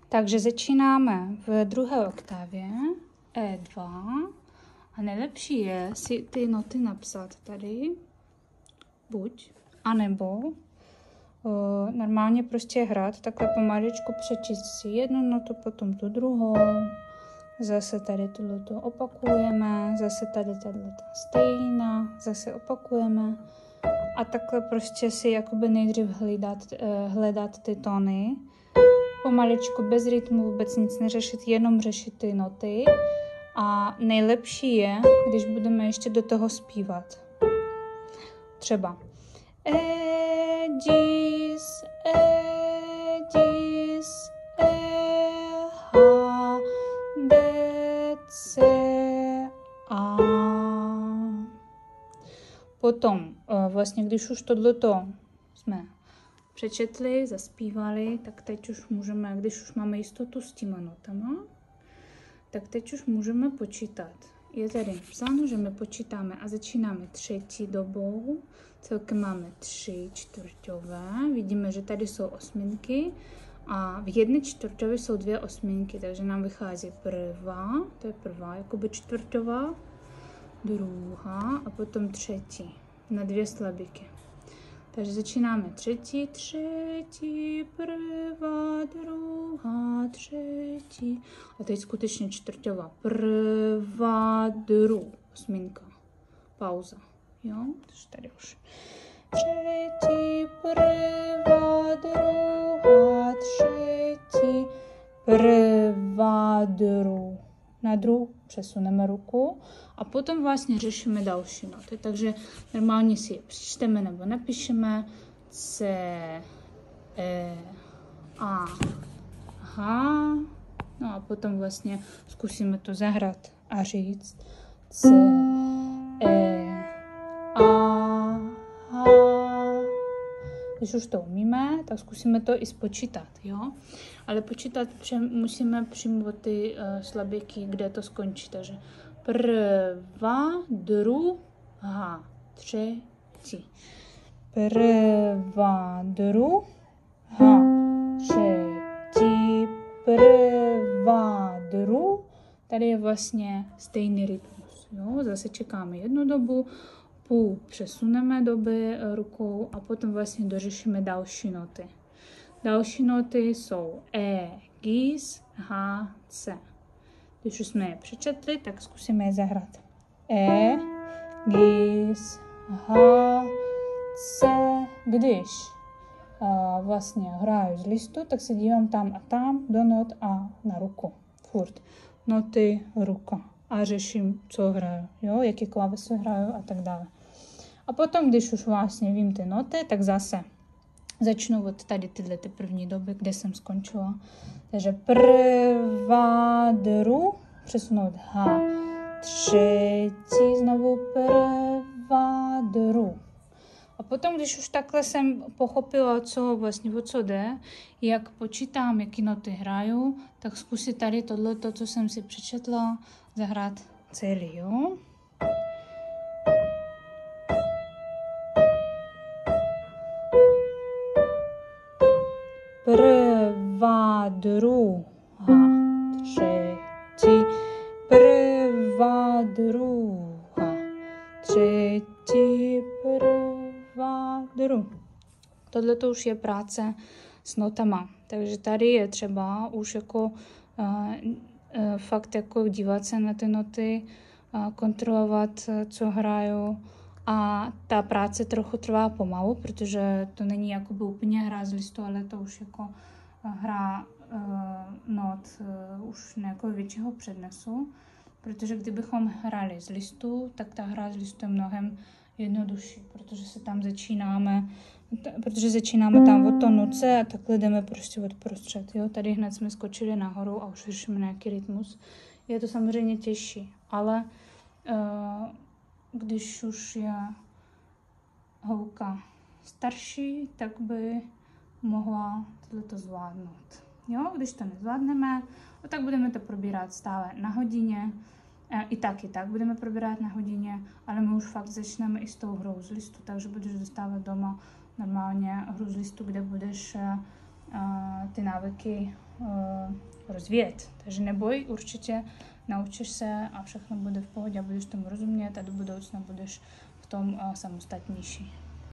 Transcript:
Takže začínáme v druhé oktávě E2 a nejlepší je si ty noty napsat tady, buď, anebo normálně prostě hrát, takhle pomaličku přečíst si jednu notu, potom tu druhou, zase tady tuto opakujeme, zase tady tato stejná, zase opakujeme a takhle prostě si jakoby nejdřív hledat ty tóny, pomaličku bez rytmu, vůbec nic neřešit, jenom řešit ty noty a nejlepší je, když budeme ještě do toho zpívat. Třeba Edis, Edis, H, D, C, A. Potom vlastně, když už tohleto jsme přečetli, zaspívali, tak teď už můžeme, když už máme jistotu s těma notama, tak teď už můžeme počítat. Je tady napsáno, že my počítáme a začínáme třetí dobou. Celkem máme 3 čtvrťové. Vidíme, že tady jsou osminky a v jedné čtvrťové jsou 2 osminky, takže nám vychází prvá, to je prvá, jakoby čtvrťová, druhá a potom třetí na 2 slabiky. Takže začínáme třetí, prvá, druhá, třetí. A teď skutečně čtvrťová. Prvá, druhá, osminka. Pauza. Jo, takže tady už. Třetí, prvá, druhá, třetí, prvá, druhá. Na druhou přesuneme ruku a potom vlastně řešíme další noty. Takže normálně si je přečteme nebo napíšeme C, E, A, H. No a potom vlastně zkusíme to zahrát a říct C, E, A, H. Když už to umíme, tak zkusíme to i spočítat, jo? Ale počítat musíme přímo ty slabiky, kde to skončí. Takže prvá, druhá, třetí. Prvá, druhá, třetí, prvá, druhá. Tady je vlastně stejný rytmus, jo? Zase čekáme jednu dobu, půl přesuneme doby rukou a potom vlastně dořešíme další noty. Další noty jsou E, gis, H, C. Když už jsme je přečetli, tak zkusíme je zahrát. E, gis, H, C. Když vlastně hraju z listu, tak se dívám tam a tam do not a na ruku. Furt. Noty, ruka. A řeším, co hraju, jo? Jaký klávesy hraju a tak dále. A potom, když už vlastně vím ty noty, tak zase začnu od tady tyhle ty první doby, kde jsem skončila. Takže prvá, druhá, přesunout H, třetí, znovu prvá, druhá. A potom, když už takhle jsem pochopila, co vlastně o co jde, jak počítám, jaký noty hraju, tak zkusit tady tohleto, co jsem si přečetla, zahrát celý, jo? Prvá, druhá, třetí, prvá, druhá, třetí, prvá, druhá. Tohle to už je práce s notama, takže tady je třeba už jako fakt jako dívat se na ty noty, kontrolovat, co hraju. A ta práce trochu trvá pomalu, protože to není jakoby úplně hra z listu, ale to už jako hra not už nějakého většího přednesu. Protože kdybychom hráli z listu, tak ta hra z listu je mnohem jednodušší, protože začínáme tam od noce a takhle jdeme prostě od prostřed. Jo? Tady hned jsme skočili nahoru a už řešíme nějaký rytmus. Je to samozřejmě těžší, ale když už je holka starší, tak by mohla tohleto zvládnout. Jo, když to nezvládneme, tak budeme to probírat stále na hodině. I tak budeme probírat na hodině, ale my už fakt začneme i s tou hrou z listu, takže budeš dostávat doma normálně hru z listu, kde budeš ty návyky rozvíjet. Takže neboj, určitě naučíš se a všechno bude v pohodě a budeš tomu rozumět a do budoucna budeš v tom samostatnější.